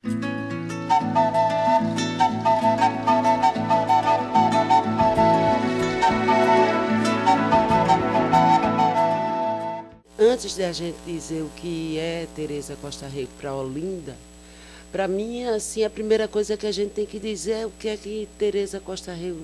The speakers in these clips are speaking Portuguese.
Antes de a gente dizer o que é Teresa Costa Rego para Olinda, para mim, assim, a primeira coisa que a gente tem que dizer é o que é que Teresa Costa Rego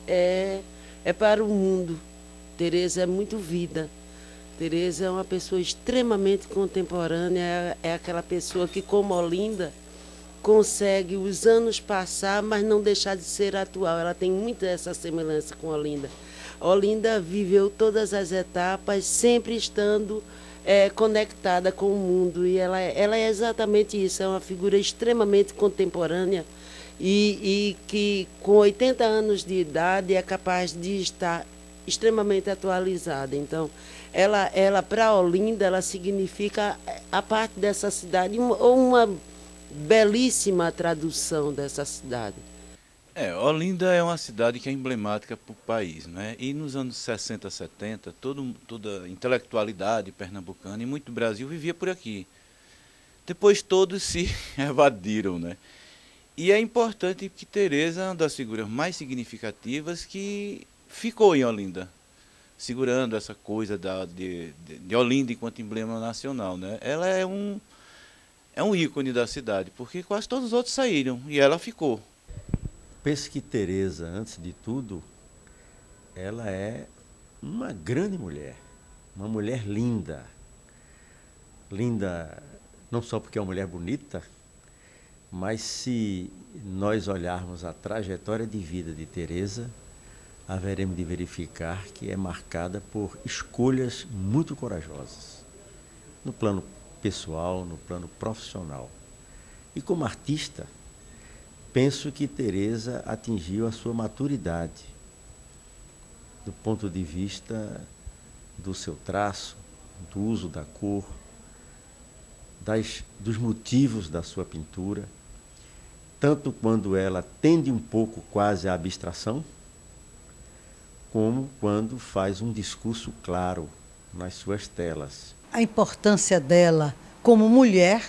é para o mundo. Teresa é muito vida. Teresa é uma pessoa extremamente contemporânea, é aquela pessoa que, como Olinda, consegue os anos passar, mas não deixar de ser atual. Ela tem muita essa semelhança com Olinda. Olinda viveu todas as etapas, sempre estando conectada com o mundo. E ela é exatamente isso, é uma figura extremamente contemporânea e que, com 80 anos de idade, é capaz de estar extremamente atualizada. Então, ela para Olinda, ela significa a parte dessa cidade, ou uma belíssima tradução dessa cidade. Olinda é uma cidade que é emblemática para o país, né? E nos anos 60, 70, toda a intelectualidade pernambucana e muito Brasil vivia por aqui. Depois todos se evadiram, né? E é importante que Teresa é uma das figuras mais significativas que ficou em Olinda, segurando essa coisa de Olinda enquanto emblema nacional, né? Ela é um ícone da cidade, porque quase todos os outros saíram e ela ficou. Penso que Teresa, antes de tudo, ela é uma grande mulher, uma mulher linda. Linda não só porque é uma mulher bonita, mas se nós olharmos a trajetória de vida de Teresa, haveremos de verificar que é marcada por escolhas muito corajosas, no plano pessoal, no plano profissional. E como artista, penso que Teresa atingiu a sua maturidade, do ponto de vista do seu traço, do uso da cor, dos motivos da sua pintura, tanto quando ela tende um pouco quase à abstração, como quando faz um discurso claro nas suas telas. A importância dela como mulher,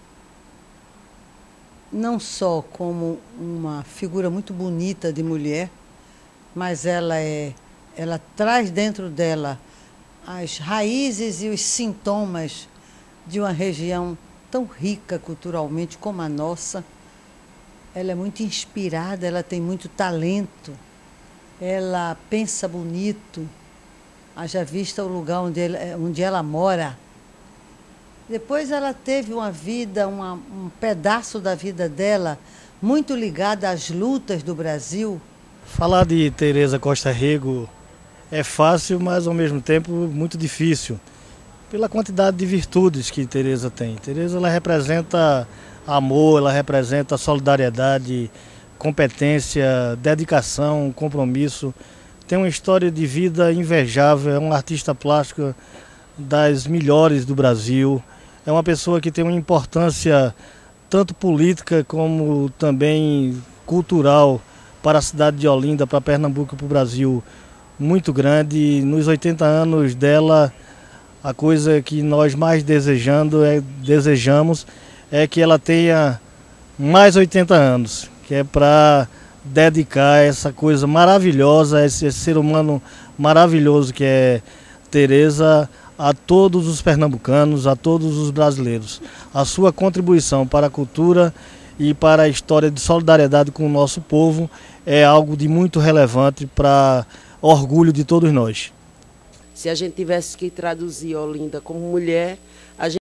não só como uma figura muito bonita de mulher, mas ela traz dentro dela as raízes e os sintomas de uma região tão rica culturalmente como a nossa. Ela é muito inspirada, ela tem muito talento, ela pensa bonito, haja vista o lugar onde ela mora. Depois ela teve uma vida, um pedaço da vida dela muito ligada às lutas do Brasil. Falar de Teresa Costa Rego é fácil, mas ao mesmo tempo muito difícil, pela quantidade de virtudes que Teresa tem. Teresa, ela representa amor, ela representa solidariedade, competência, dedicação, compromisso. Tem uma história de vida invejável, é uma artista plástica das melhores do Brasil. É uma pessoa que tem uma importância tanto política como também cultural para a cidade de Olinda, para Pernambuco e para o Brasil muito grande. Nos 80 anos dela, a coisa que nós mais desejamos é que ela tenha mais 80 anos, que é para dedicar essa coisa maravilhosa, esse ser humano maravilhoso que é Teresa, a todos os pernambucanos, a todos os brasileiros. A sua contribuição para a cultura e para a história de solidariedade com o nosso povo é algo de muito relevante para orgulho de todos nós. Se a gente tivesse que traduzir Olinda como mulher, a gente